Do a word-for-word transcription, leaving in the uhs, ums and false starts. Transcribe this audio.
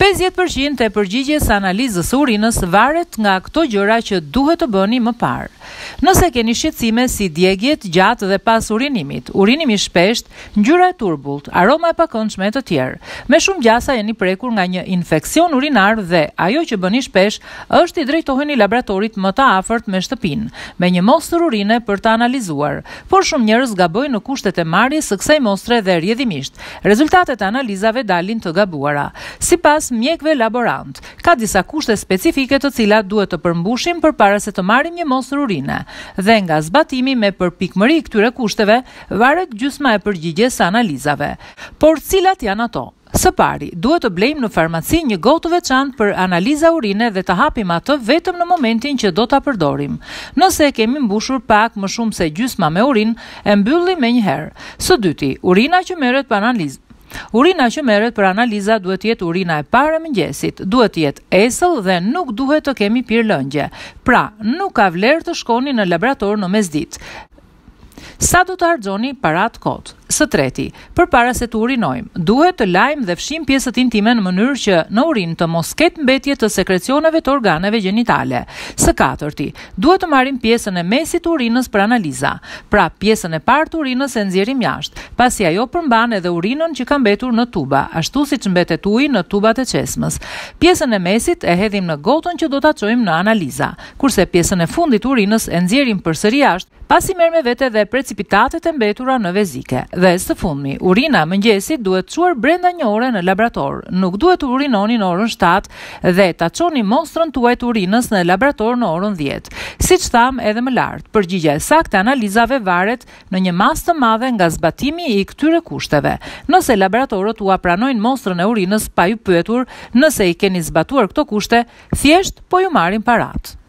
pesëdhjetë përqind e përgjigjes së analizës së urinës varet nga këto gjëra që duhet të bëni më parë. Nëse keni shqetësime si djegjet gjatë dhe pas urinimit, urinimi i shpeshtë, ngjyra e turbullt, aroma e pakëndshme e të tjerë, me shumë gjasa jeni prekur nga një infeksion urinar dhe ajo që bëni shpesh është i drejtoheni laboratorit më të afërt me shtëpinë, me një mostër urine për të analizuar, por shumë njerëz gabojnë në kushtet e marrjes së kësaj mostre dhe rrjedhimisht, rezultatet e analizave dalin të gabuara. Sipas mjekëve laborant, ka disa kushte specifike të cilat duhet të përmbushim përpara se të marrim një mostër urine. Dhe nga zbatimi me përpikmëri këtyre kushteve varet gjysma e përgjigjes së analizave. Por cilat janë ato? Së pari, duhet të blejmë në farmaci një gotë të veçantë për analiza urine dhe të hapim atë vetëm në momentin që do ta përdorim. Nëse e kemi mbushur pak më shumë se gjysma me urinë, e mbyllim menjëherë. Së dyti, urina që merret për analizë. Urina që merret për analiza duhet të jetë urina e parë e mëngjesit, duhet të jetë esëll dhe nuk duhet të kemi pirë lëngje. Pra, nuk ka vlerë të shkoni në laborator në mesditë. Sa do të harxoni parat kot? Së treti, përpara se të urinojmë, duhet të lajmë dhe fshim pjesët intime në mënyrë që në urinë të mos ketë mbetje të sekrecioneve të organeve gjenitale. Së katërti, duhet të marrim pjesën e mesit të urinës për analiza. Pra, pjesën e parë të urinës e nxjerrim jashtë, pasi ajo përmban edhe urinën që ka mbetur në tuba, ashtu siç mbetet uji në tubat e çesmës. Pjesën e mesit e hedhim në gotën që do ta çojmë në analiza, kurse pjesën e fundit të urinës e nxjerrim përsëri jashtë, pasi merr me vete dhe precipitatet e mbetura në vezike. Dhe së fundmi, urina mëngjesit duhet çuar brenda një ore në laborator. Nuk duhet të urinoni në orën shtatë dhe ta çoni mostrën tuaj të urinës në laborator në orën dhjetë. Siç tham edhe më lart, përgjigja e saktë e analizave varet në një masë të madhe nga zbatimi i këtyre kushteve. Nëse laboratorët ua pranojnë mostrën e urinës pa ju pyetur nëse i keni zbatuar këto kushte, thjesht po ju marrin paratë.